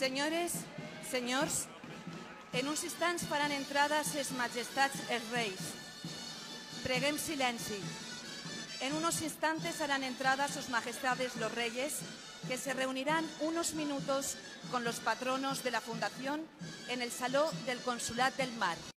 Senyores, senyors, en uns instants faran entrada ses majestats els reis. Preguem silenci. En unos instantes harán entrada sus majestades los reyes, que se reunirán unos minutos con los patronos de la Fundación en el Saló del Consolat del Mar.